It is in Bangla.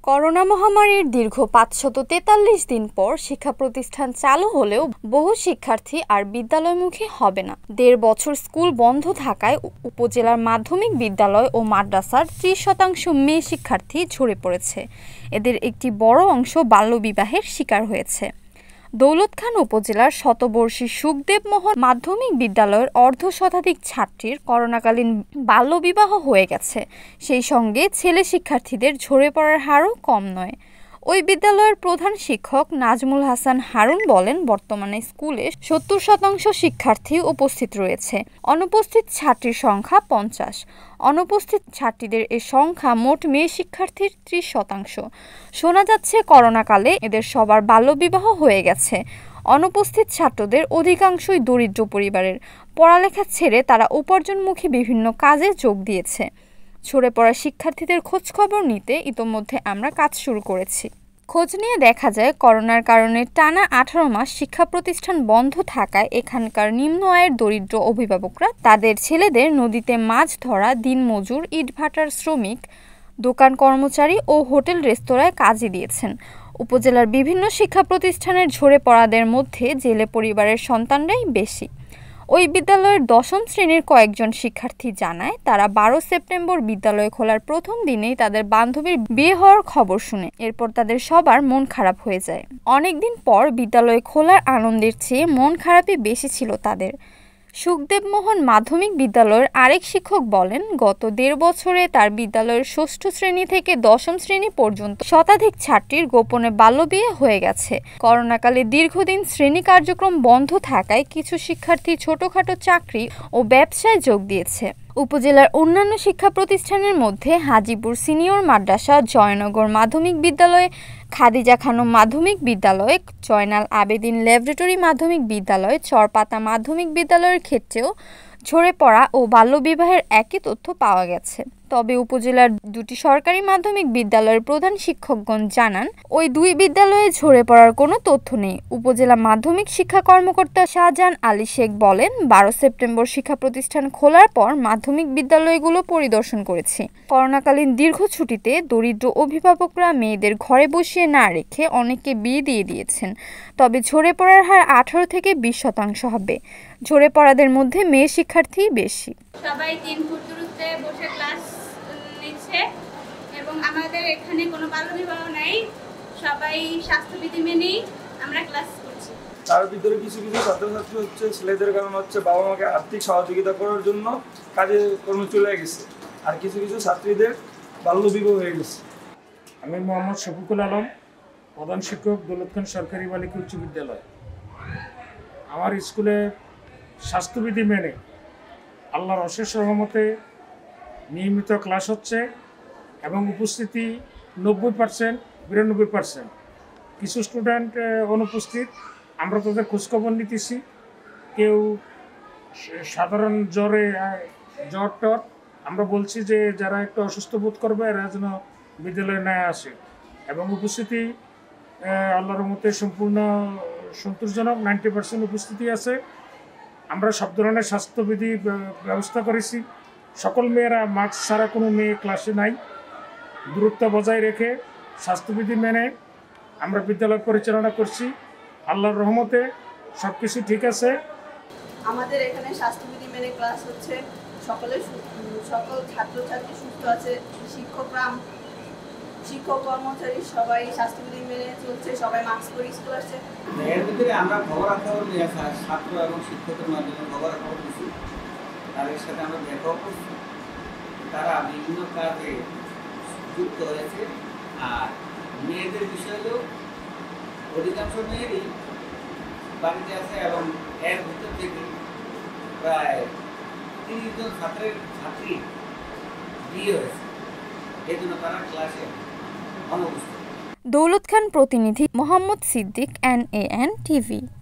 করোনা মহামারীর দীর্ঘ ৫৪৩ দিন পর শিক্ষা প্রতিষ্ঠান চালু হলেও বহু শিক্ষার্থী আর বিদ্যালয়মুখী হবে না। ১.৫ বছর স্কুল বন্ধ থাকায় উপজেলার মাধ্যমিক বিদ্যালয় ও মাদ্রাসার ৩০% মেয়ে শিক্ষার্থী ঝরে পড়েছে। এদের একটি বড় অংশ বাল্যবিবাহের শিকার হয়েছে। দৌলতখান উপজেলার শতবর্ষী সুখদেবমোহন মাধ্যমিক বিদ্যালয়ের অর্ধশতাধিক ছাত্রীর করোনাকালীন বাল্যবিবাহ হয়ে গেছে। সেই সঙ্গে ছেলে শিক্ষার্থীদের ঝরে পড়ার হারও কম নয়। ওই বিদ্যালয়ের প্রধান শিক্ষক নাজমুল হাসান হারুন বলেন, বর্তমানে স্কুলে ৭০% শিক্ষার্থী উপস্থিত রয়েছে। অনুপস্থিত ছাত্রীর সংখ্যা ৫০। অনুপস্থিত ছাত্রীদের এ সংখ্যা মোট মেয়ে শিক্ষার্থীর ৩০%। শোনা যাচ্ছে করোনাকালে এদের সবার বাল্যবিবাহ হয়ে গেছে। অনুপস্থিত ছাত্রদের অধিকাংশই দরিদ্র পরিবারের। পড়ালেখা ছেড়ে তারা উপার্জনমুখী বিভিন্ন কাজে যোগ দিয়েছে। ঝরে পড়া শিক্ষার্থীদের খোঁজখবর নিতে ইতোমধ্যে আমরা কাজ শুরু করেছি। খোঁজ নিয়ে দেখা যায়, করোনার কারণে টানা ১৮ মাস শিক্ষা প্রতিষ্ঠান বন্ধ থাকায় এখানকার নিম্ন আয়ের দরিদ্র অভিভাবকরা তাদের ছেলেদের নদীতে মাছ ধরা, দিনমজুর, ইটভাটার শ্রমিক, দোকান কর্মচারী ও হোটেল রেস্তোরাঁয় কাজে দিয়েছেন। উপজেলার বিভিন্ন শিক্ষা প্রতিষ্ঠানের ঝরে পড়াদের মধ্যে জেলে পরিবারের সন্তানরাই বেশি। ওই বিদ্যালয়ের ১০ম শ্রেণীর কয়েকজন শিক্ষার্থী জানায়, তারা ১২ সেপ্টেম্বর বিদ্যালয় খোলার প্রথম দিনেই তাদের বান্ধবীর বিয়ে হওয়ার খবর শুনে। এরপর তাদের সবার মন খারাপ হয়ে যায়। অনেকদিন পর বিদ্যালয় খোলার আনন্দের চেয়ে মন খারাপই বেশি ছিল তাদের। সুখদেবমোহন মাধ্যমিক বিদ্যালয়ের আরেক শিক্ষক বলেন, গত ১.৫ বছরে তার বিদ্যালয়ের ৬ষ্ঠ শ্রেণী থেকে ১০ম শ্রেণী পর্যন্ত শতাধিক ছাত্রীর গোপনে বাল্যবিয়ে হয়ে গেছে। করোনাকালে দীর্ঘদিন শ্রেণী কার্যক্রম বন্ধ থাকায় কিছু শিক্ষার্থী ছোটখাটো চাকরি ও ব্যবসায় যোগ দিয়েছে। উপজেলার অন্যান্য শিক্ষা প্রতিষ্ঠানের মধ্যে হাজীপুর সিনিয়র মাদ্রাসা, জয়নগর মাধ্যমিক বিদ্যালয়, খাদিজা খানম মাধ্যমিক বিদ্যালয়, জয়নাল আবেদিন ল্যাবরেটরি মাধ্যমিক বিদ্যালয়, চরপাতা মাধ্যমিক বিদ্যালয়ের ক্ষেত্রেও ঝরে পড়া ও বাল্যবিবাহের একই তথ্য পাওয়া গেছে। তবে উপজেলার ২টি সরকারি মাধ্যমিক বিদ্যালয়ের প্রধান শিক্ষকগণ জানান, ওই ২ বিদ্যালয়ে ঝরে পড়ার কোনো তথ্য নেই। উপজেলা মাধ্যমিক শিক্ষা কর্মকর্তা শাহজাহান আলী শেখ বলেন, ১২ সেপ্টেম্বর শিক্ষা প্রতিষ্ঠান খোলার পর মাধ্যমিক বিদ্যালয়গুলো পরিদর্শন করেছি। করোনাকালীন দীর্ঘ ছুটিতে দরিদ্র অভিভাবকরা মেয়েদের ঘরে বসিয়ে না রেখে অনেককে বিয়ে দিয়ে দিয়েছেন। তবে ঝরে পড়ার হার ১৮ থেকে ২০% হবে। ঝরে পড়াদের মধ্যে মেয়ে শিক্ষার্থী বেশি। সবাই ৩ ফুট দূরত্বে বসে ক্লাস নিচ্ছে এবং আমাদের এখানে কোনো বাল্যবিবাহ নাই। সবাই স্বাস্থ্যবিধি মেনেই আমরা ক্লাস করছি। তার ভিতরে কিছু কিছু ছাত্রছাত্রী হচ্ছে ছেলেদের কারণ হচ্ছে বাবা মাকে আর্থিক সহযোগিতা করার জন্য কাজে কর্মে চলে গেছে, আর কিছু কিছু ছাত্রীদের বাল্যবিবাহ হয়ে গেছে। আমি মোহাম্মদ শফিকুল আলম, প্রধান শিক্ষক, দৌলতখান সরকারি বালিকা উচ্চ বিদ্যালয়। আমার স্কুলে স্বাস্থ্যবিধি মেনে আল্লাহর অশেষ রহমতে নিয়মিত ক্লাস হচ্ছে এবং উপস্থিতি 90%, 92%। কিছু স্টুডেন্ট অনুপস্থিত, আমরা তাদের খোঁজখবর নিতেছি। কেউ সাধারণ জ্বর টর, আমরা বলছি যে যারা একটু অসুস্থ বোধ করবে এরা যেন বিদ্যালয়ে না আসে। এবং উপস্থিতি আল্লাহর রহমতে সম্পূর্ণ সন্তোষজনক, 90% উপস্থিতি আছে। আমরা সব ধরনের স্বাস্থ্যবিধি ব্যবস্থা করেছি। সকল মেয়েরা মাস্ক ছাড়া কোনো মেয়ে ক্লাসে নাই। দূরত্ব বজায় রেখে স্বাস্থ্যবিধি মেনে আমরা বিদ্যালয় পরিচালনা করছি। আল্লাহর রহমতে সব কিছু ঠিক আছে। আমাদের এখানে স্বাস্থ্যবিধি মেনে ক্লাস হচ্ছে। সকল ছাত্রছাত্রী সুস্থ আছে। শিক্ষক কর্মচারী সবাই স্বাস্থ্যবিধি মেনে চলছে, সবাই মাস্ক পরে স্কুল আসছে। এর ভিতরে আমরা খবরাখবর নিয়ে ছাত্র এবং শিক্ষকের মাধ্যমে খবরাখবর দিচ্ছি। তাদের সাথে আমরা দেখাও করছি। তারা বিভিন্ন কাজে যুক্ত হয়েছে। আর মেয়েদের বিষয়েও অধিকাংশ মেয়েরই বাড়িতে আছে এবং এর ভিতর থেকে প্রায় ৩০ জন ছাত্রী বিয়ে হয়েছে। এই জন্য তারা ক্লাসে অনুপস্থিত। দৌলতখান প্রতিনিধি মোহাম্মদ সিদ্দিক, NAN TV।